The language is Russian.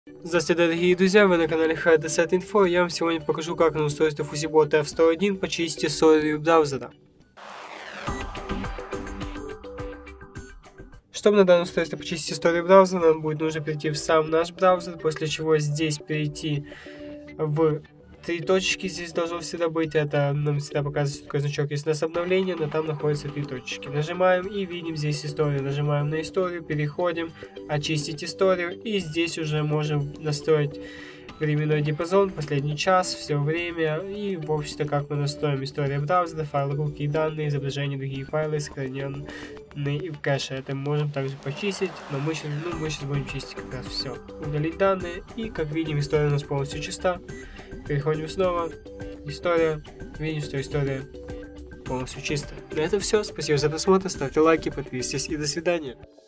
Здравствуйте, дорогие друзья, вы на канале HDSet Info. Я вам сегодня покажу, как на устройстве FuzzyBot F101 почистить историю браузера. Чтобы на данном устройстве почистить историю браузера, нам будет нужно перейти в сам наш браузер, после чего здесь перейти в три точки, здесь должно всегда быть, это нам всегда показывает такой значок, если у нас обновление, но там находятся три точки. Нажимаем и видим здесь историю, нажимаем на историю, переходим, очистить историю, и здесь уже можем настроить временной диапазон, последний час, все время, и в общем-то как мы настроим историю браузера, файлы, руки и данные, изображения, другие файлы, сохраненные в кэше. Это мы можем также почистить, но мы сейчас будем чистить как раз все. Удалить данные, и как видим, история у нас полностью чиста. Переходим снова, история, видим, что история полностью чистая. На этом все, спасибо за просмотр, ставьте лайки, подписывайтесь и до свидания.